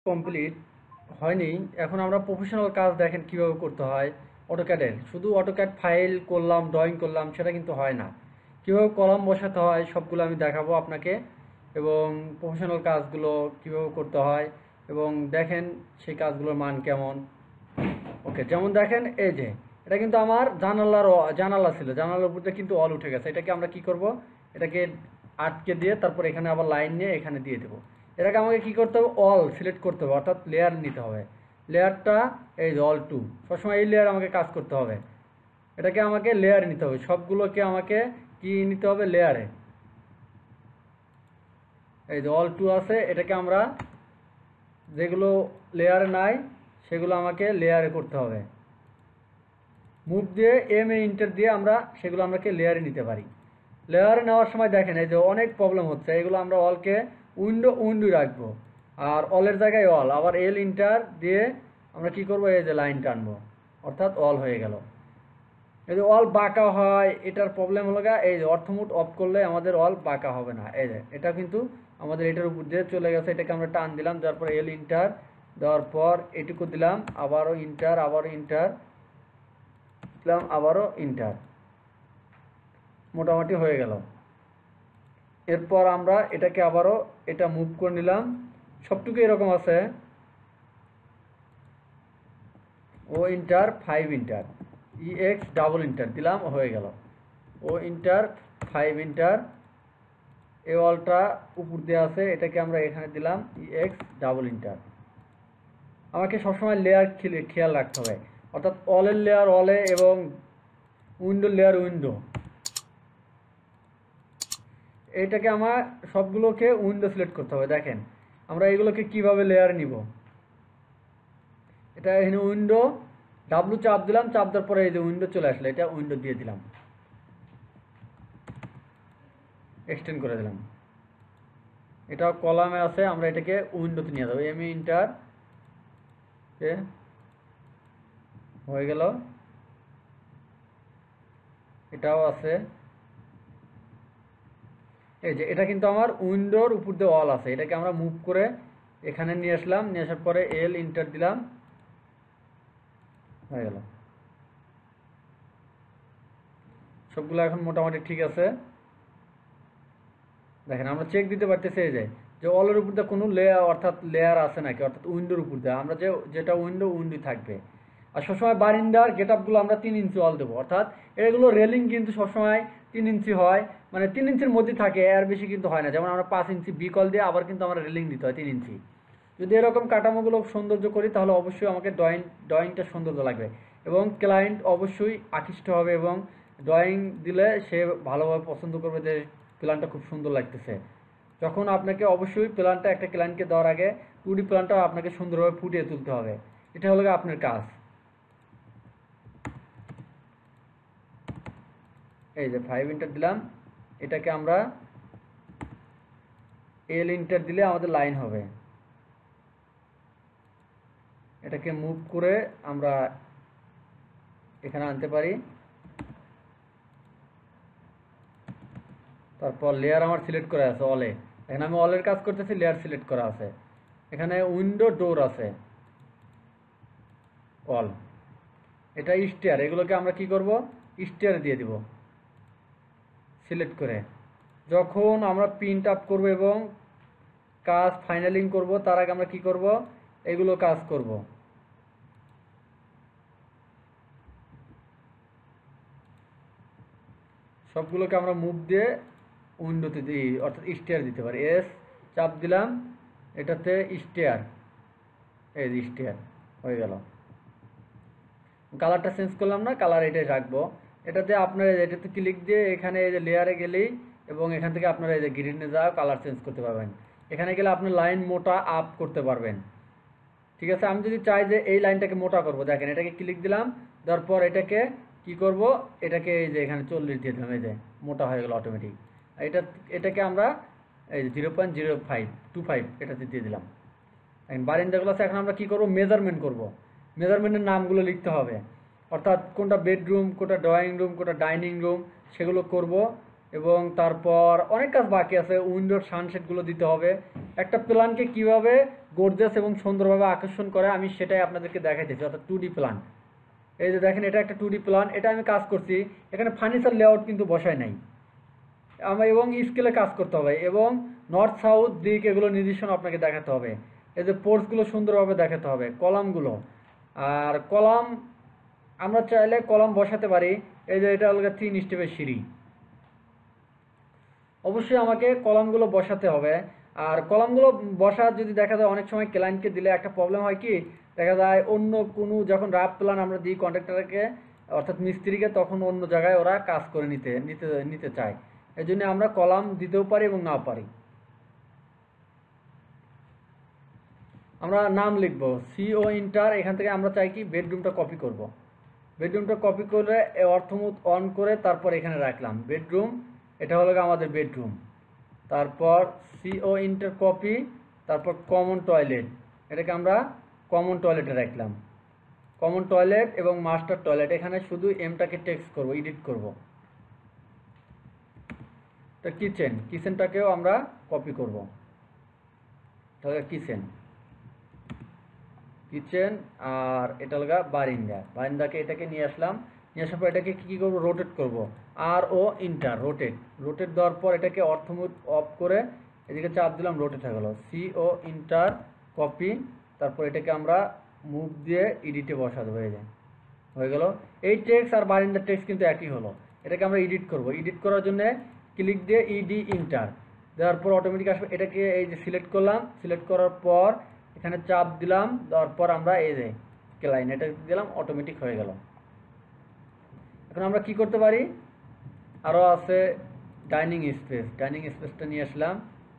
Complete হয়নি। এখন আমরা প্রফেশনাল কাজ দেখেন কিভাবে করতে হয় অটোক্যাডের। শুধু অটোক্যাড ফাইল করলাম, ড্রয়িং করলাম, সেটা কিন্তু হয় না। কিভাবে কলাম বসাতে হয় সবগুলো আমি দেখাবো আপনাকে, এবং প্রফেশনাল কাজগুলো কিভাবে করতে হয়, এবং দেখেন সেই কাজগুলোর মান কেমন। ওকে, যেমন দেখেন এই যে এটা কিন্তু আমার জানালা ছিল, জানালার উপর দিয়ে কিন্তু অল উঠে গেছে। এটাকে আমরা কি করব, এটাকে আটকে দিয়ে তারপর এখানে আবার লাইন নিয়ে এখানে দিয়ে দেবো। এটাকে আমাকে কি করতে হবে, অল সিলেক্ট করতে হবে, অর্থাৎ লেয়ার নিতে হবে। লেয়ারটা এই যে অল টু, সবসময় এই লেয়ার আমাকে কাজ করতে হবে। এটাকে আমাকে লেয়ার নিতে হবে, সবগুলোকে আমাকে কি নিতে হবে, লেয়ারে। এই যে অল টু আছে, এটাকে আমরা যেগুলো লেয়ারে নাই সেগুলো আমাকে লেয়ারে করতে হবে। মুভ দিয়ে এম এ ইন্টার দিয়ে আমরা সেগুলো আমাকে লেয়ারে নিতে পারি। লেয়ারে নেওয়ার সময় দেখেন এই যে অনেক প্রবলেম হচ্ছে। এগুলো আমরা অলকে উইন্ডো রাখবো, আর অলের জায়গায় অল, আবার এল ইন্টার দিয়ে আমরা কি করব, এই যে লাইন টানবো, অর্থাৎ অল হয়ে গেল। এই যে অল বাঁকা হয়, এটার প্রবলেম হলো এই যে অর্থমুট অফ করলে আমাদের অল বাঁকা হবে না। এই যে এটা কিন্তু আমাদের এটার উপর দিয়ে চলে গেছে, এটাকে আমরা টান দিলাম, তারপর এল ইন্টার দেওয়ার পর এটুকু দিলাম, আবারও ইন্টার, আবারও ইন্টার দিলাম, আবারও ইন্টার, মোটামুটি হয়ে গেল। এরপর আমরা এটাকে আবারও এটা মুভ করে নিলাম, সবটুকু এরকম আছে। O enter 5 enter, X double enter দিলাম, হয়ে গেল। ও ইন্টার 5 ইন্টার, এই অলটা উপর দিয়ে আছে, এটাকে আমরা এখানে দিলাম, এক্স ডাবল ইন্টার। আমাকে সবসময় লেয়ার খেয়াল রাখতে হবে, অর্থাৎ অলের লেয়ার অলে এবং উইন্ডো লেয়ার উইন্ডো। এইটাকে আমার সবগুলোকে উইন্ডো সিলেক্ট করতে হবে। দেখেন আমরা এগুলোকে কিভাবে লেয়ার নিব। এটা এখানে উইন্ডো, ডাব্লু চাপ দিলাম, চাপ দেওয়ার পরে এই যে উইন্ডো চলে আসলো, এটা উইন্ডো দিয়ে দিলাম, এক্সটেন্ড করে দিলাম। এটা কলামে আছে, আমরা এটাকে উইন্ডোতে নিয়ে যাবো, এম ইন্টার হয়ে গেল। এটাও আছে, এই যে এটা কিন্তু আমার উইন্ডোর উপর দিয়ে অল আছে। এটাকে আমরা মুভ করে এখানে নিয়ে আসলাম, নিয়ে আসার পরে এল ইন্টার দিলাম, হয়ে গেল। সবগুলো এখন মোটামুটি ঠিক আছে। দেখেন আমরা চেক দিতে পারতেছি এই যে অলের উপর দিয়ে কোনো লেয়ার, অর্থাৎ লেয়ার আছে নাকি, অর্থাৎ উইন্ডোর উপর দিয়ে আমরা যেটা উইন্ডো থাকবে। আর সবসময় বারিন্দার গেট আপগুলো আমরা 3 ইঞ্চি অল দেবো, অর্থাৎ এগুলো রেলিং কিন্তু সবসময় 3 ইঞ্চি হয়, মানে 3 ইঞ্চির মধ্যে থাকে, এর বেশি কিন্তু হয় না। যেমন আমরা 5 ইঞ্চি বি কল দিয়ে আবার কিন্তু আমরা রেলিং দিতে হয় 3 ইঞ্চি। যদি এরকম কাঠামোগুলো সৌন্দর্য করি তাহলে অবশ্যই আমাকে ড্রয়িংটা সৌন্দর্য লাগবে, এবং ক্লায়েন্ট অবশ্যই আকৃষ্ট হবে, এবং ড্রয়িং দিলে সে ভালোভাবে পছন্দ করবে যে প্ল্যানটা খুব সুন্দর লাগতেছে। যখন আপনাকে অবশ্যই প্ল্যানটা একটা ক্লায়েন্টকে দেওয়ার আগে 2D প্ল্যানটা আপনাকে সুন্দরভাবে ফুটিয়ে তুলতে হবে। এটা হলো আপনার কাজ। এই যে 5 ইন্টার দিলাম, এটাকে আমরা এল ইন্টার দিলে আমাদের লাইন হবে। এটাকে মুভ করে আমরা এখানে আনতে পারি। তারপর লেয়ার আমার সিলেক্ট করা আছে অলে, এখানে আমি অলের কাজ করতেছি, লেয়ার সিলেক্ট করা আছে। এখানে উইন্ডো ডোর আছে, অল, এটা স্টেয়ার, এগুলোকে আমরা কি করব, স্টেয়ার দিয়ে দিব সিলেক্ট করে। যখন আমরা প্রিন্ট আপ করব এবং কাজ ফাইনালিং করব, তার আগে আমরা কি করব, এগুলো কাজ করব। সবগুলোকে আমরা মুভ দিয়ে উইন্ডোতে দিই, অর্থাৎ স্টেয়ার দিতে পারি। এস চাপ দিলাম, এটাতে স্টেয়ার, এই যে স্টেয়ার হয়ে গেল। কালারটা চেঞ্জ করলাম না, কালার এটাই রাখবো। এটাতে আপনার এটাতে ক্লিক দিয়ে এখানে এই যে লেয়ারে গেলেই, এবং এখান থেকে আপনারা এই যে গ্রিনে যাও কালার চেঞ্জ করতে পারবেন। এখানে গেলে আপনি লাইন মোটা আপ করতে পারবেন। ঠিক আছে, আমি যদি চাই যে এই লাইনটাকে মোটা করব, দেখেন এটাকে ক্লিক দিলাম, তারপর এটাকে কি করব, এটাকে এই যে এখানে 40 দিয়ে দিলাম, এই যে মোটা হয়ে গেল অটোমেটিক। এটাকে আমরা এই যে 0.0525 এটাতে দিয়ে দিলাম। এখন বারিন্দাগুলো আছে, এখন আমরা কি করব, মেজারমেন্ট করব। মেজারমেন্টের নামগুলো লিখতে হবে, অর্থাৎ কোনটা বেডরুম, কোনটা ড্রয়িং রুম, কোনটা ডাইনিং রুম, সেগুলো করব। এবং তারপর অনেক কাজ বাকি আছে। উইন্ডোর সানশেডগুলো দিতে হবে। একটা প্ল্যানকে কিভাবে গর্জিয়াস এবং সুন্দরভাবে আকর্ষণ করে আমি সেটাই আপনাদেরকে দেখাইতেছি, অর্থাৎ 2D প্ল্যান। এই যে দেখেন, এটা একটা 2D প্ল্যান, এটা আমি কাজ করছি। এখানে ফার্নিচার লেআউট কিন্তু বসাই নাই আমার, এবং স্কেলে কাজ করতে হবে, এবং নর্থ সাউথ দিক এগুলো নির্দেশন আপনাকে দেখাতে হবে। এই যে পোর্টসগুলো সুন্দরভাবে দেখাতে হবে, কলামগুলো। আর কলাম আমরা চাইলে কলাম বসাতে পারি। এই যে এটা হলো 3 স্টেপের সিঁড়ি, অবশ্যই আমাকে কলামগুলো বসাতে হবে। আর কলামগুলো বসা যদি দেখা যায়, অনেক সময় ক্লায়েন্টকে দিলে একটা প্রবলেম হয় কি, দেখা যায় অন্য কোনো যখন রাফ প্ল্যান আমরা দিই কন্ট্রাক্টরকে অর্থাৎ মিস্ত্রিকে, তখন অন্য জায়গায় ওরা কাজ করে নিতে নিতে নিতে চায়। এই জন্য আমরা কলাম দিতেও পারি এবং নাও পারি। আমরা নাম লিখবো সিও ইন্টার, এখান থেকে আমরা চাই কি বেডরুমটা কপি করব। বেডরুমটা কপি করে অর্থমুদ অন করে তারপর এখানে রাখলাম বেডরুম, এটা হলো আমাদের বেডরুম। তারপর সিও ইন্টার কপি, তারপর কমন টয়লেট, এটাকে আমরা কমন টয়লেটে রাখলাম। কমন টয়লেট এবং মাস্টার টয়লেট, এখানে শুধু এমটাকে টেক্সট করব, এডিট করব। তো কিচেন, কিচেনটাকেও আমরা কপি করব, তাহলে কিচেন কিচেন। আর এটা হলো বারিন্দা, বারিন্দাকে এটাকে নিয়ে আসলাম। নিয়ে আসার পর এটাকে কী করবো, রোটেট করব। R O enter rotate, rotate দেওয়ার পর এটাকে অর্থমুড অফ করে এদিকে চাপ দিলাম, রোটেট হয়ে গেল। সিও ইন্টার কপি, তারপর এটাকে আমরা মুভ দিয়ে এডিটে বসা দেবো, এই যে হয়ে গেল। এই টেক্সট আর বারিন্দার টেক্সট কিন্তু একই হলো। এটাকে আমরা এডিট করব। এডিট করার জন্য ক্লিক দিয়ে ইডি ইন্টার দেওয়ার পর অটোমেটিক আসবে। এটাকে এই যে সিলেক্ট করলাম, সিলেক্ট করার পর এখানে চাপ দিলাম, দেওয়ার পর আমরা এই যে ক্লাইন এটা দিলাম, অটোমেটিক হয়ে গেল। এখন আমরা কি করতে পারি, আরও আছে ডাইনিং স্পেস, ডাইনিং স্পেসটা নিয়ে আসলাম।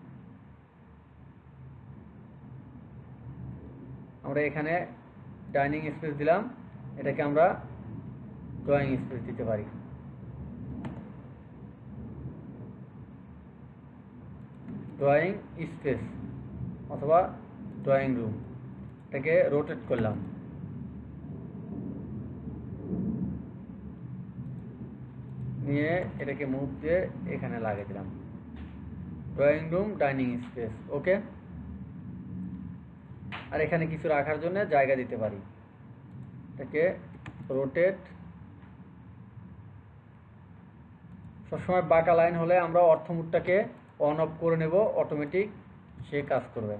আমরা এখানে ডাইনিং স্পেস দিলাম, এটাকে আমরা ড্রয়িং স্পেস দিতে পারি। ড্রয়িং স্পেস অথবা ড্রয়িং রুম, এটাকে রোটেট করলাম। নিয়ে এটাকে মুভ দিয়ে এখানে লাগিয়ে দিলাম, drawing room dining space. Okay. আর এখানে কিছু রাখার জন্য জায়গা দিতে পারি, এটাকে রোটেট। সবসময় বাঁকা লাইন হলে আমরা অর্থমুডটাকে অন অফ করে নেব, অটোমেটিক সে কাজ করবে।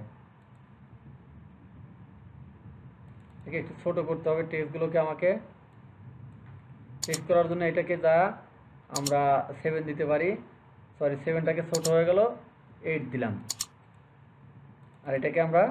এটাকে একটু ছোট করতে হবে টেক্সটগুলোকে আমাকে। টেক্সট করার জন্য এটাকে যা আমরা 7 দিতে পারি, সরি 7টাকে ছোট হয়ে গেল, 8 দিলাম। আর এটাকে আমরা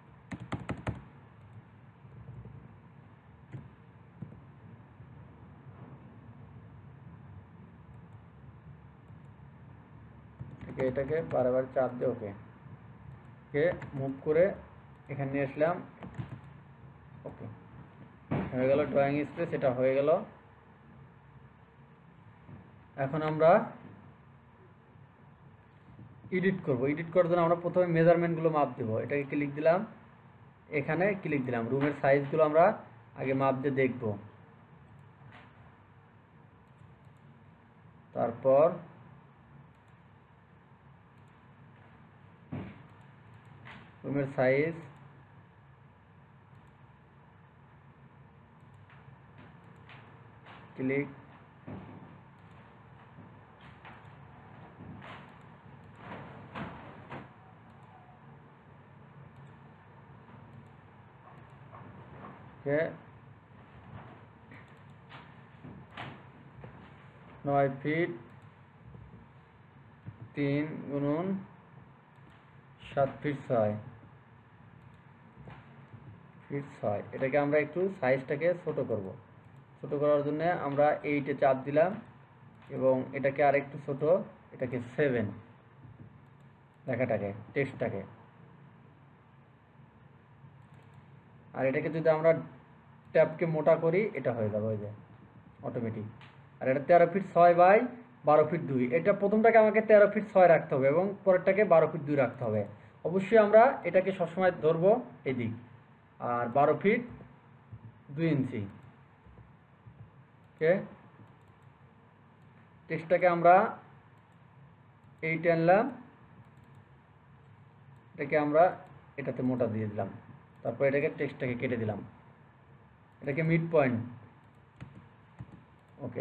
এটাকে বারবার চাপ দিয়ে ওকে কে মুভ করে এখানে নিয়ে আসলাম। ওকে হয়ে গেল ড্রয়িং স্পেস, এটা হয়ে গেল। এখন আমরা এডিট করব। এডিট করার জন্য আমরা প্রথমে মেজারমেন্টগুলো মাপ দেবো। এটাকে ক্লিক দিলাম, এখানে ক্লিক দিলাম। রুমের সাইজগুলো আমরা আগে মাপ দিয়ে দেখব। তারপর রুমের সাইজ ক্লিক, ওকে 9 ফিট 3 গুণন 7 ফিট 6 ফিট 6। এটাকে আমরা একটু সাইজটাকে ছোট করব। ছোট করার জন্য আমরা 8-এ চাপ দিলাম এবং এটাকে আর একটু ছোট, এটাকে 7 লেখাটাকে টেক্সটটাকে। আর এটাকে যদি আমরা ট্যাবকে মোটা করি, এটা হয়ে যাবে ওই যে অটোমেটিক। আর এটা 13 ফিট 6 বাই 12 ফিট 2। এটা প্রথমটাকে আমাকে 13 ফিট 6 রাখতে হবে এবং পরেরটাকে 12 ফিট 2 রাখতে হবে। অবশ্যই আমরা এটাকে সবসময় ধরবো এদিক। আর 12 ফিট 2 ইঞ্চি। ওকে, টেক্সটটাকে আমরা এই টানলাম, এটাকে আমরা এটাতে মোটা দিয়ে দিলাম, তারপর এটাকে টেক্সটটাকে কেটে দিলাম, এটাকে মিড পয়েন্ট, ওকে,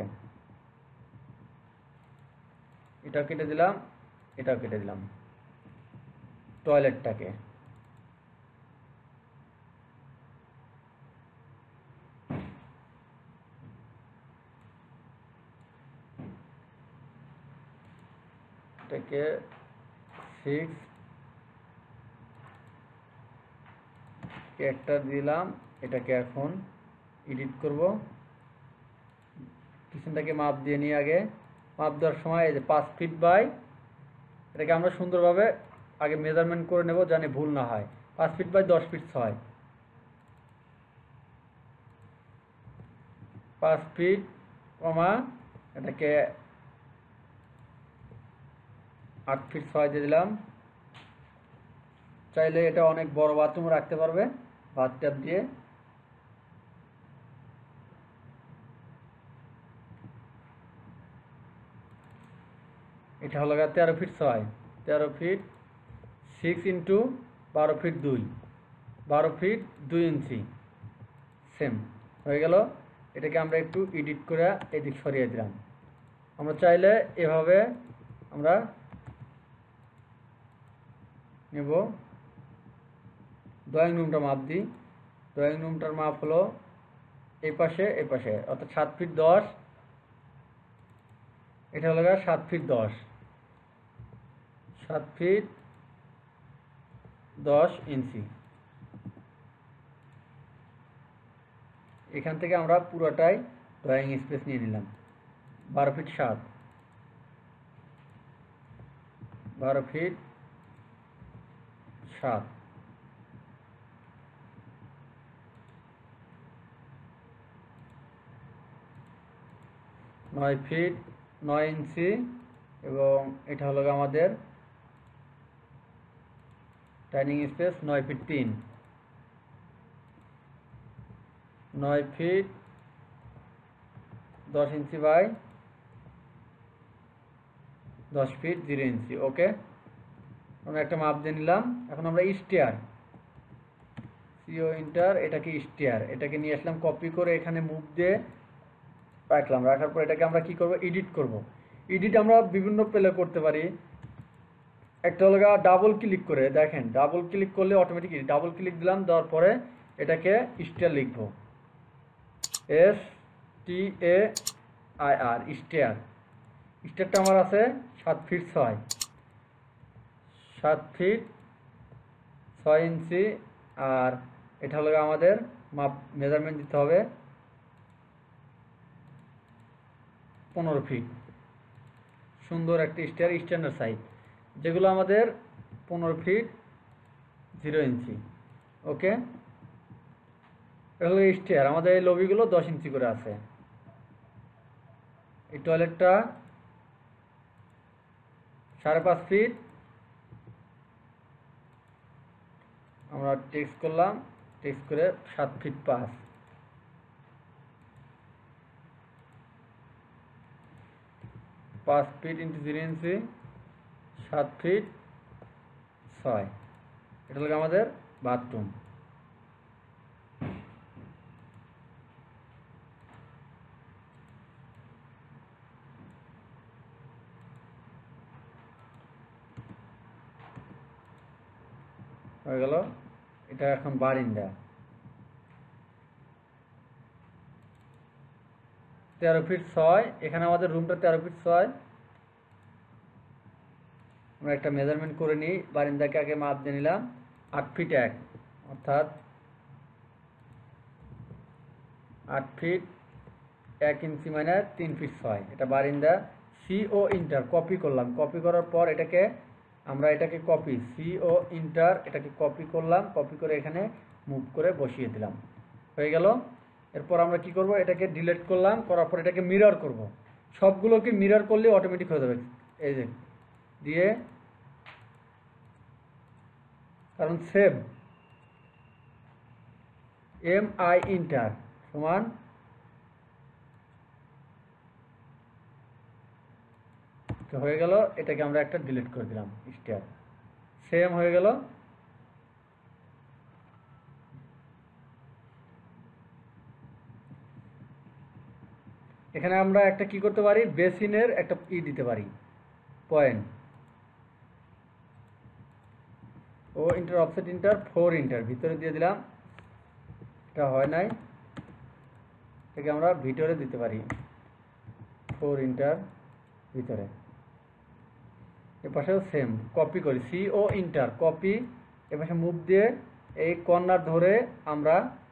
এটাও কেটে দিলাম, এটাও কেটে দিলাম, টয়লেটটাকে এটাকে 6 ক্যারেক্টার দিলাম। এটাকে এখন এডিট করব, পিছনটাকে মাপ দিয়ে নিয়ে আগে মাপ দেওয়ার সময় এই যে 5 ফিট বাই, এটাকে আমরা সুন্দরভাবে আগে মেজারমেন্ট করে নেব জানি ভুল না হয়। 5 feet by 10 feet 6, 5 feet comma এটাকে 8 ফিট 6 দিয়ে দিলাম। চাইলে এটা অনেক বড় বাথরুম রাখতে পারবে বাথটব দিয়ে। এটা হলো 13 feet 6, 13 feet 6 into 12 feet 2, 12 feet 2 inch, same হয়ে গেল। এটাকে আমরা একটু এডিট করে এদিক সরিয়ে দিলাম। আমরা চাইলে এভাবে আমরা নেব। ড্রয়িং রুমটা মাপ দিই, ড্রয়িং রুমটার মাপ হলো এই পাশে অর্থাৎ 7 ফিট 10, এটা হলো 7 ফিট 10, 7 ফিট 10 ইঞ্চি। এখান থেকে আমরা পুরোটাই ড্রয়িং স্পেস নিয়ে নিলাম। 12 ফিট 7, 12 ফিট 7, 9 ফিট 9 ইঞ্চি, এবং এটা হলো আমাদের dining space 9 feet 3, 9 feet 10 inch by 10 feet 0 inch, okay. আমরা একটা মাপ দিয়ে নিলাম। এখন আমরা স্টেয়ার, সিও ইন্টার, এটাকে স্টেয়ার, এটাকে নিয়ে আসলাম, কপি করে এখানে মুভ দিয়ে রাখলাম। রাখার পর এটাকে আমরা কি করব, এডিট করব। এডিট আমরা বিভিন্ন প্লে করতে পারি। একটা হলো ডাবল ক্লিক করে, দেখেন ডাবল ক্লিক করলে অটোমেটিক, ডাবল ক্লিক দিলাম, দেওয়ার পরে এটাকে স্টেয়ার লিখবো, STAIR, স্টেয়ার। স্টেয়ারটা আমার আছে 7 ফিট 6, 7 ফিট 6 ইঞ্চি, আর এটা হলো আমাদের মাপ মেজারমেন্ট দিতে হবে 15 ফিট। সুন্দর একটা স্টেয়ার, স্ট্যান্ডার্ড সাইজ, যেগুলো আমাদের 15 ফিট 0 ইঞ্চি, ওকে। এগুলো স্টেয়ার। আমাদের এই লবিগুলো 10 ইঞ্চি করে আছে। এই টয়লেটটা 5.5 ফিট, আমরা টেক্সট করলাম, টেক্সট করে 7 feet 5, 5 feet into 0 inch, 7 feet 6। এটা হলো আমাদের বাথরুম। হয়ে গেল। এটা এখন বারিন্দা, 13 ফিট 6, এখানে আমাদের রুমটা 13 ফিট 6। আমরা একটা মেজারমেন্ট করে নিই। বারিন্দাকে আগে মাপ দিয়ে নিলাম 8 ফিট 1, অর্থাৎ 8 ফিট 1 ইঞ্চি মানে 3 ফিট 6। এটা বারিন্দা। সিও ইন্টার কপি করলাম, কপি করার পর এটাকে আমরা এটাকে কপি, সিও ইন্টার, এটাকে কপি করলাম, কপি করে এখানে মুভ করে বসিয়ে দিলাম, হয়ে গেল। এরপর আমরা কি করব, এটাকে ডিলিট করলাম, করার পর এটাকে মিরর করব। সবগুলোকে মিরর করলে অটোমেটিক হয়ে যাবে, এই যে দিয়ে, কারণ সেভ MI ইন্টার সমান হয়ে গেল। এটাকে আমরা একটা ডিলিট করে দিলাম, স্টার সেম হয়ে গেল। এখানে আমরা একটা কি করতে পারি, বেসিনের একটা দিতে পারি, point O enter offset enter 4 enter ভিতরে দিয়ে দিলাম। এটা হয় নাই, এটাকে আমরা ভিতরে দিতে পারি 4 ইন্টার ভিতরে। এপাশেও সেম কপি করি, সি ও ইন্টার কপি, এপাশে মুভ দিয়ে এই কর্নার ধরে আমরা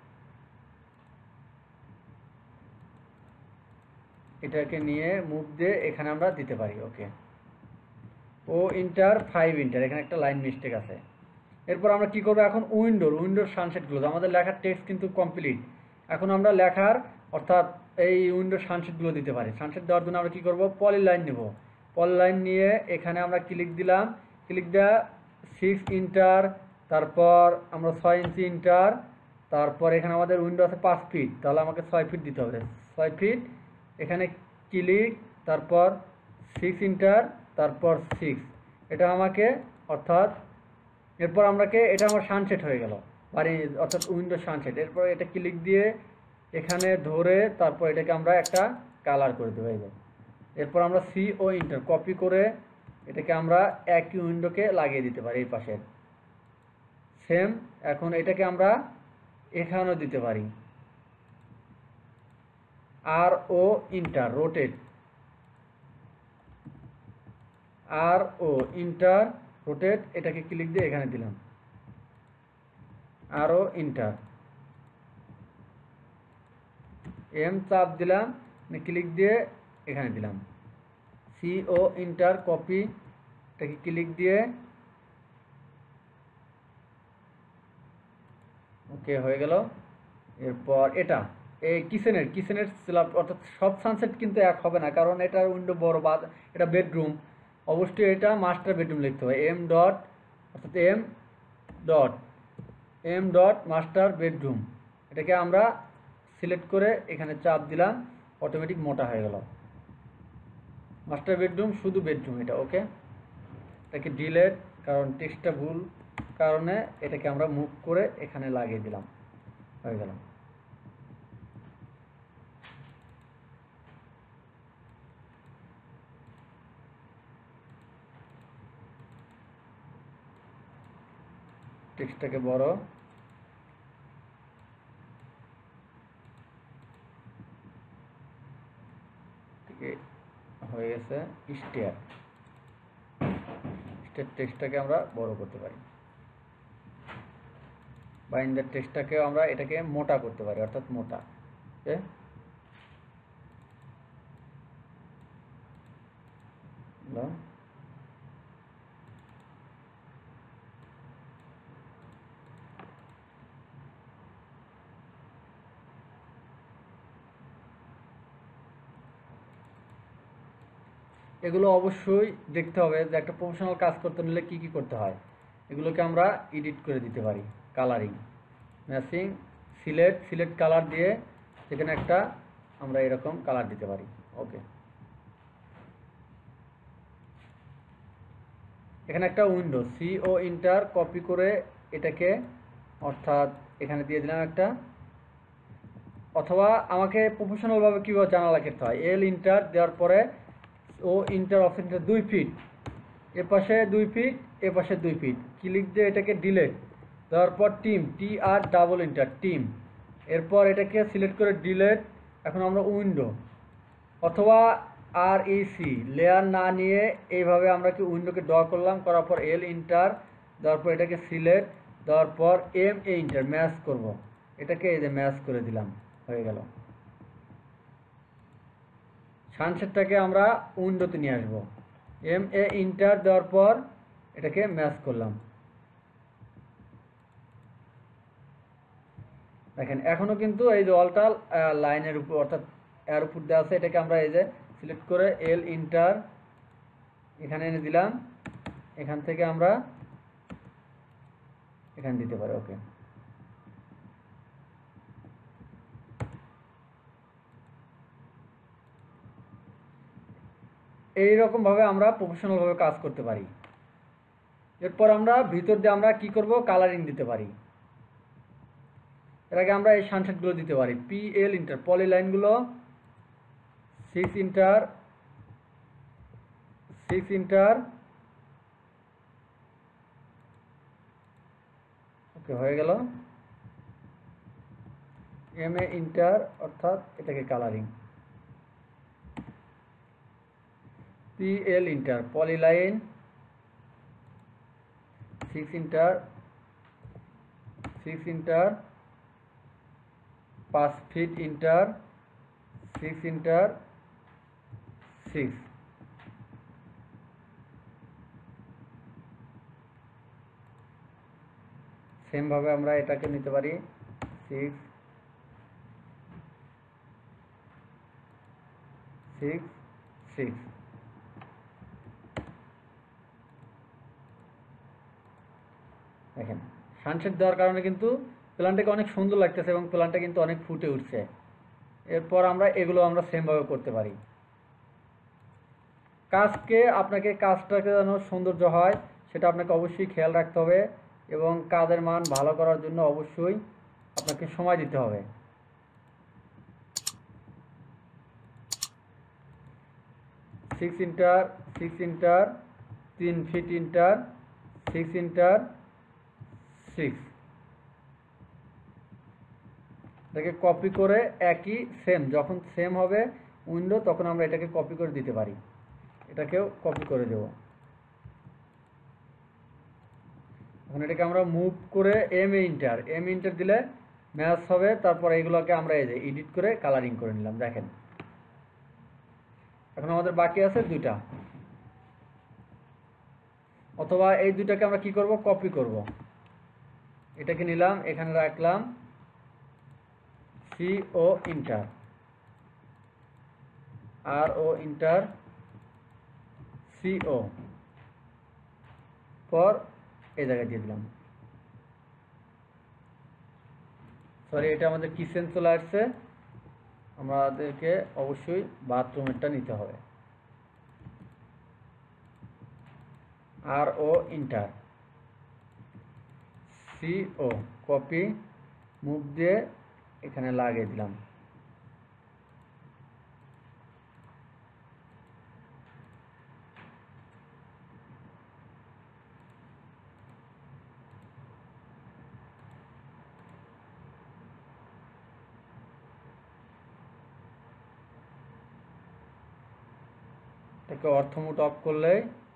এটাকে নিয়ে মুভ দিয়ে এখানে আমরা দিতে পারি। ওকে, ও ইন্টার 5 ইন্টার, এখানে একটা লাইন মিস্টেক আছে। এরপর আমরা কি করব, এখন উইন্ডোর সানসেটগুলো, আমাদের লেখার টেক্সট কিন্তু কমপ্লিট। এখন আমরা লেখার অর্থাৎ এই উইন্ডোর সানসেটগুলো দিতে পারি। সানসেট দেওয়ার জন্য আমরা কি করব, পলিলাইন নেব। পলিলাইন নিয়ে এখানে আমরা ক্লিক দিলাম, ক্লিক দেওয়া 6 ইন্টার, তারপর আমরা 6 ইঞ্চি ইন্টার, তারপর এখানে আমাদের উইন্ডো আছে 5 ফিট, তাহলে আমাকে 6 ফিট দিতে হবে। 6 ফিট এখানে ক্লিক, তারপর 6 ইন্টার, তারপর 6, এটা আমাকে অর্থাৎ এরপর আমরাকে এটা আমার সানসেট হয়ে গেল বাড়ি, অর্থাৎ উইন্ডো সানসেট। এরপর এটা ক্লিক দিয়ে এখানে ধরে তারপর এটাকে আমরা একটা কালার করে দেবো। এই যে এরপর আমরা সি ও ইন্টার কপি করে এটাকে আমরা একই উইন্ডোকে লাগিয়ে দিতে পারি এই পাশের সেম। এখন এটাকে আমরা এখানেও দিতে পারি, R O enter rotate, R O enter rotate, এটাকে ক্লিক দিয়ে এখানে দিলাম, আরও ইন্টার, এম চাপ দিলাম, ক্লিক দিয়ে এখানে দিলাম, সি ও ইন্টার কপি, এটাকে ক্লিক দিয়ে ওকে হয়ে গেল। এরপর এটা এই কিচেনের স্ল্যাব, অর্থাৎ সব সানসেট কিন্তু এক হবে না, কারণ এটার উইন্ডো বড় বা এটা বেডরুম, অবশ্যই এটা মাস্টার বেডরুম লিখতে হবে। এম ডট অর্থাৎ এম ডট মাস্টার বেডরুম, এটাকে আমরা সিলেক্ট করে এখানে চাপ দিলাম, অটোমেটিক মোটা হয়ে গেল। মাস্টার বেডরুম শুধু বেডরুম এটা। ওকে, এটাকে ডিলেট, কারণ টেক্সটটা ভুল কারণে এটাকে আমরা মুভ করে এখানে লাগিয়ে দিলাম, হয়ে গেল। টেক্সটটাকে বড়, হয়ে গেছে। স্টেয়ার টেক্সটটাকে আমরা বড় করতে পারি, বাইন্ডার টেক্সটটাকেও আমরা এটাকে মোটা করতে পারি, অর্থাৎ মোটা। ওকে, এগুলো অবশ্যই দেখতে হবে যে একটা প্রফেশনাল কাজ করতে নিলে কি কি করতে হয়। এগুলোকে আমরা এডিট করে দিতে পারি, কালারিং, ম্যাচিং, সিলেক্ট কালার দিয়ে সেখানে একটা আমরা এরকম কালার দিতে পারি। ওকে, এখানে একটা window, C O enter copy করে এটাকে অর্থাৎ এখানে দিয়ে দিলাম একটা, অথবা আমাকে প্রফেশনালভাবে কীভাবে জানালা করতে হয়, এল ইন্টার দেওয়ার পরে ও ইন্টার অপশনটা 2 ফিট, এপাশে 2 ফিট, এপাশে 2 ফিট, ক্লিক দিয়ে এটাকে ডিলেট দেওয়ার পর trim, T R double enter trim, এরপর এটাকে সিলেক্ট করে ডিলেট। এখন আমরা উইন্ডো অথবা আর ইসি লেয়ার না নিয়ে এইভাবে আমরা কি উইন্ডোকে ড্র করলাম, করার পর এল ইন্টার দেওয়ার পর এটাকে সিলেক্ট দেওয়ার পর এম এ ইন্টার ম্যাচ করব, এটাকে এই যে ম্যাচ করে দিলাম, হয়ে গেল। সানসেটটাকে আমরা উইন্ডোতে নিয়ে আসবো, এম এ ইন্টার দেওয়ার পর এটাকে ম্যাচ করলাম। দেখেন এখনো কিন্তু এই যে অলটা লাইনের উপর অর্থাৎ এর উপর দেওয়া আছে, এটাকে আমরা এই যে সিলেক্ট করে এল ইন্টার এখানে এনে দিলাম, এখান থেকে আমরা এখানে দিতে পারি। ওকে, এইরকমভাবে আমরা প্রফেশনালভাবে কাজ করতে পারি। এরপর আমরা ভিতর দিয়ে আমরা কি করব, কালারিং দিতে পারি। এর আগে আমরা এই সানসেটগুলো দিতে পারি। পিএল ইন্টার পলিলাইনগুলো 6 ইন্টার 6 ইন্টার ওকে হয়ে গেল। এম এ ইন্টার অর্থাৎ এটাকে colouring. PL enter polyline 6 enter 6 enter 5 feet enter 6 enter 6। সেমভাবে আমরা এটাকে নিতে পারি 6 6 6। দেখেন সানসেট দেওয়ার কারণে কিন্তু প্ল্যানটাকে অনেক সুন্দর লাগতেছে এবং প্ল্যানটা কিন্তু অনেক ফুটে উঠছে। এরপর আমরা এগুলো আমরা সেমভাবে করতে পারি। আপনাকে কাজটাকে যেন সৌন্দর্য হয় সেটা আপনাকে অবশ্যই খেয়াল রাখতে হবে এবং কাজের মান ভালো করার জন্য অবশ্যই আপনাকে সময় দিতে হবে। Six enter 6 enter 3 feet enter 6 enter 6। এটাকে কপি করে একই সেম যখন সেম হবে উইন্ডো তখন আমরা এটাকে কপি করে দিতে পারি। এটাকেও কপি করে দেব। এখন এটাকে আমরা মুভ করে এম ইন্টার দিলে ম্যাচ হবে। তারপর এগুলোকে আমরা এই যে এডিট করে কালারিং করে নিলাম। দেখেন এখন আমাদের বাকি আছে দুইটা, অথবা এই দুইটাকে আমরা কি করব, কপি করব। এটাকে নিলাম, এখানে রাখলাম CO enter R O enter CO পর এই জায়গায় দিয়ে দিলাম। সরি এটা আমাদের কিচেন চলে আসছে, আমাদেরকে অবশ্যই বাথরুমেরটা নিতে হবে। R O enter CO copy move দিয়ে এখানে লাগিয়ে দিলাম। এটাকে অর্থমোট অফ করলে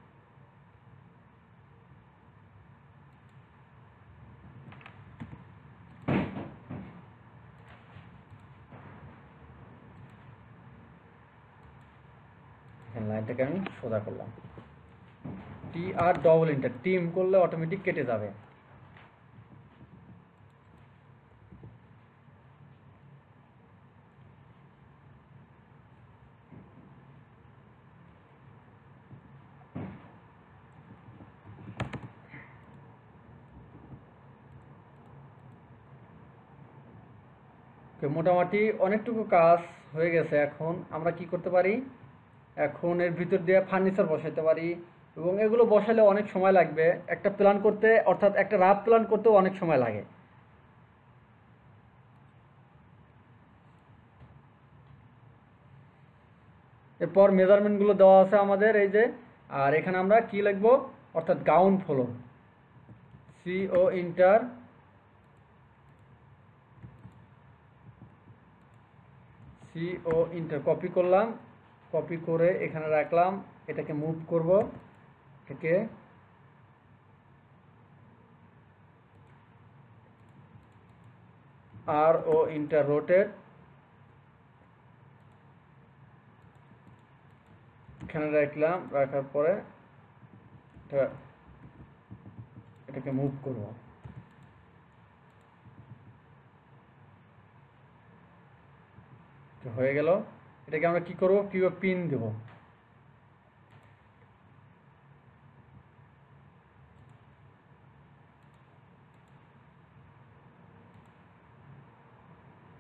লাইনটাকে আমি সোজা করলাম। T R double enter trim করলে অটোমেটিক কেটে যাবে। মোটামুটি অনেকটুকু কাজ হয়ে গেছে। এখন আমরা কি করতে পারি, এখন এর ভিতর দিয়ে ফার্নিচার বসাইতে পারি এবং এগুলো বসালে অনেক সময় লাগবে। একটা প্ল্যান করতে অর্থাৎ একটা রাফ প্ল্যান করতেও অনেক সময় লাগে। এরপর মেজারমেন্টগুলো দেওয়া আছে আমাদের এই যে, আর এখানে আমরা কি লিখবো অর্থাৎ ground floor CO enter copy করলাম, কপি করে এখানে রাখলাম। এটাকে মুভ করব, এটাকে আর ও ইন্টার রোটেট এখানে রাখলাম। রাখার পরে এটাকে মুভ করব। হয়ে গেল। এটাকে আমরা কি করব, কিভাবে পিন দেব।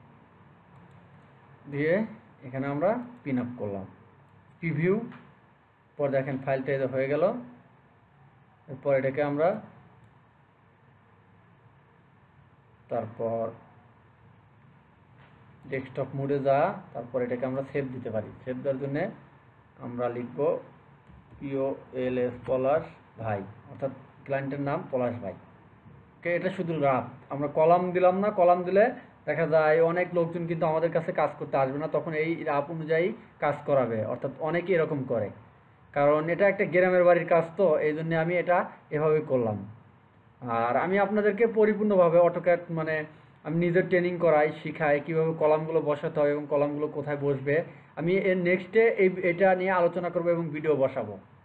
দিয়ে এখানে আমরা পিন আপ করলাম। প্রিভিউ পর দেখেন ফাইলটা এই হয়ে গেল। এরপর এটাকে আমরা তারপর ডেস্কটপ মোডে তারপর এটাকে আমরা সেভ দিতে পারি। সেভ দেওয়ার জন্য আমরা লিখব POLS পলাশ ভাই, অর্থাৎ ক্লায়েন্টের নাম পলাশ ভাই। ওকে, এটা শুধু রাফ, আমরা কলাম দিলাম না। কলাম দিলে দেখা যায় অনেক লোকজন কিন্তু আমাদের কাছে কাজ করতে আসবে না, তখন এই রাফ অনুযায়ী কাজ করাবে, অর্থাৎ অনেকেই এরকম করে। কারণ এটা একটা গ্রামের বাড়ির কাজ, তো এই জন্য আমি এটা এভাবে করলাম। আর আমি আপনাদেরকে পরিপূর্ণভাবে অটোক্যাড মানে আমি নিজের ট্রেনিং করাই, শিখাই কীভাবে কলামগুলো বসাতে হয় এবং কলামগুলো কোথায় বসবে। আমি এর নেক্সটে এটা নিয়ে আলোচনা করব এবং ভিডিও বসাবো।